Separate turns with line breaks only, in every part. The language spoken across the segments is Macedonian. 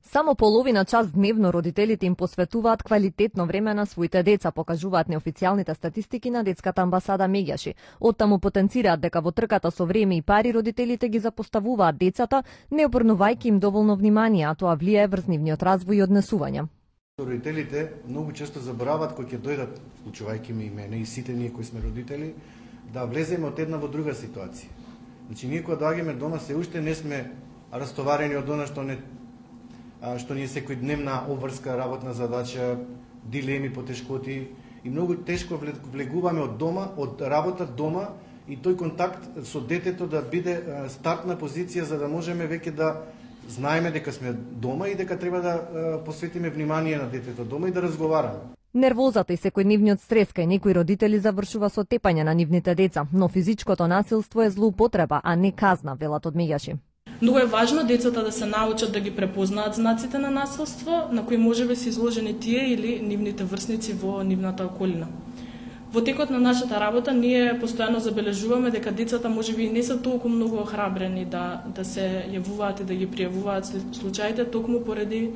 Само половина час дневно родителите им посветуваат квалитетно време на своите деца, покажуваат неофицијалните статистики на детската амбасада Меѓаши. Оттаму потенцираат дека во трката со време и пари родителите ги запоставуваат децата, не обрнувајќи им доволно внимание, а тоа влијае врз нивниот развој и однесување.
Родителите многу често забораваат кога ќе дојдат, вклучувајќи ме и мене и сите ние кои сме родители, да влеземе од една во друга ситуација. Значи ние кога доаѓаме дома се уште не сме растоварени од она што ни е секојдневна обврска, работна задача, дилеми, потешкоти и многу тешко влегуваме од дома, од работа дома и тој контакт со детето да биде стартна позиција за да можеме веќе да знаеме дека сме дома и дека треба да посветиме внимание на детето дома и да разговараме.
Нервозата и секојдневниот стрес кај некои родители завршува со тепање на нивните деца, но физичкото насилство е злоупотреба, а не казна, велат од Меѓаши.
Многу е важно децата да се научат да ги препознаат знаците на насилство на кои можеби се изложени тие или нивните врсници во нивната околина. Во текот на нашата работа ние постојано забележуваме дека децата можеби не се толку многу охрабрени да се јавуваат и да ги пријавуваат случаите токму поради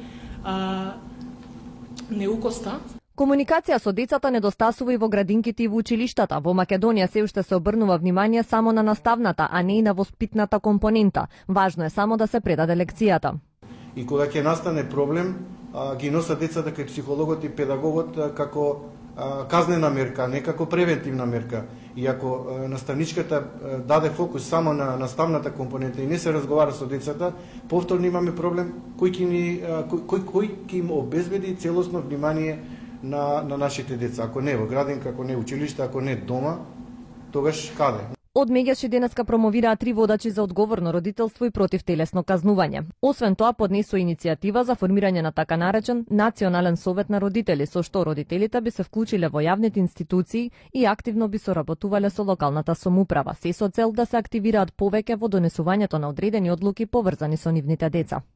неукоста.
Комуникација со децата недостасува и во градинките и во училиштата. Во Македонија се уште се обрнува внимание само на наставната, а не и на воспитната компонента. Важно е само да се предаде лекцијата.
И кога ќе настане проблем, ги носат децата кај психологот и педагогот како казнена мерка, не како превентивна мерка. И ако наставничката даде фокус само на наставната компонента и не се разговара со децата, повторно имаме проблем кој ќе им обезбеди целосно внимание на нашите деца. Ако не во градинка, ако не училиште, ако не дома, тогаш каде?
Од Меѓаши денеска промовираа 3 водачи за одговорно родителство и против телесно казнување. Освен тоа, поднесува иницијатива за формирање на така наречен Национален совет на родители, со што родителите би се вклучиле во јавните институции и активно би соработувале со локалната самоуправа, се со цел да се активираат повеќе во донесувањето на одредени одлуки поврзани со нивните деца.